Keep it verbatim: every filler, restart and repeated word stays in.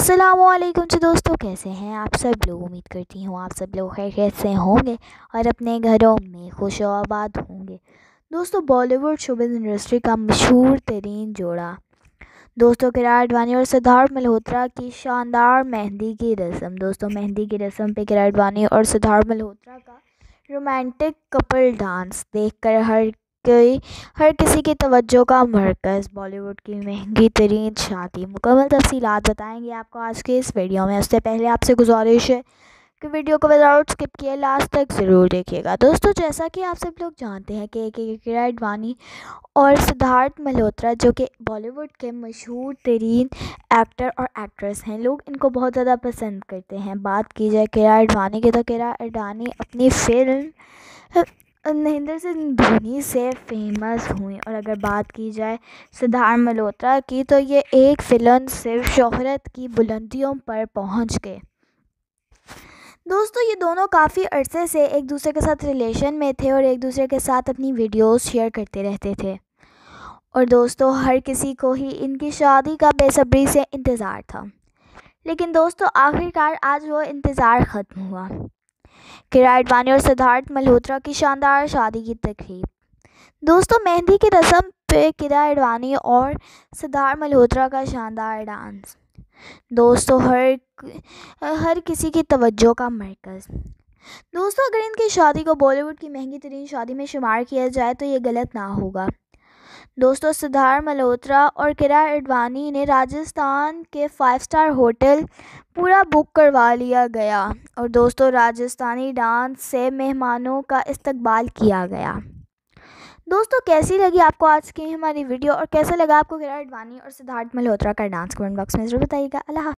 अस्सलामुअलैकुम जी दोस्तों, कैसे हैं आप सब लोग। उम्मीद करती हूँ आप सब लोग खैरियत से होंगे और अपने घरों में खुश व आबाद होंगे। दोस्तों, बॉलीवुड शोबिज़ इंडस्ट्री का मशहूर तरीन जोड़ा दोस्तों किरा आडवाणी और सिद्धार्थ मल्होत्रा की शानदार मेहंदी की रस्म। दोस्तों, मेहंदी की रस्म पे किरा आडवाणी और सिद्धार्थ मल्होत्रा का रोमांटिक कपल डांस देखकर हर कोई हर किसी की तवज्जो का मरकज़ बॉलीवुड की महंगी तरीन शादी। मुकम्मल तफसीलात बताएंगे आपको आज के इस वीडियो में। उससे पहले आपसे गुजारिश है कि वीडियो को विदाउट स्किप किए लास्ट तक ज़रूर देखिएगा। दोस्तों, जैसा कि आप सब लोग जानते हैं कि किरा आडवाणी और सिद्धार्थ मल्होत्रा जो कि बॉलीवुड के मशहूर तरीन एक्टर और एक्ट्रेस हैं, लोग इनको बहुत ज़्यादा पसंद करते हैं। बात की जाए किरा आडवाणी की तो किरा आडवाणी अपनी फिल्म महेंद्र सिंह धोनी से फेमस हुई, और अगर बात की जाए सिद्धार्थ मल्होत्रा की तो ये एक फ़िल्म सिर्फ शोहरत की बुलंदियों पर पहुंच गए। दोस्तों, ये दोनों काफ़ी अरसे से एक दूसरे के साथ रिलेशन में थे और एक दूसरे के साथ अपनी वीडियोस शेयर करते रहते थे, और दोस्तों हर किसी को ही इनकी शादी का बेसब्री से इंतज़ार था। लेकिन दोस्तों, आखिरकार आज वो इंतज़ार ख़त्म हुआ। किरा आडवाणी और सिद्धार्थ मल्होत्रा की शानदार शादी की तकरीब। दोस्तों, मेहंदी की रस्म पे किरा आडवाणी और सिद्धार्थ मल्होत्रा का शानदार डांस दोस्तों हर हर किसी की तवज्जो का मरकज़। दोस्तों, अगर इनकी शादी को बॉलीवुड की महंगी तरीन शादी में शुमार किया जाए तो ये गलत ना होगा। दोस्तों, सिद्धार्थ मल्होत्रा और किरा आडवाणी ने राजस्थान के फाइव स्टार होटल पूरा बुक करवा लिया गया, और दोस्तों राजस्थानी डांस से मेहमानों का इस्तकबाल किया गया। दोस्तों, कैसी लगी आपको आज की हमारी वीडियो और कैसा लगा आपको किरा आडवाणी और सिद्धार्थ मल्होत्रा का डांस, कमेंट बॉक्स में ज़रूर बताइएगा। अल्लाह।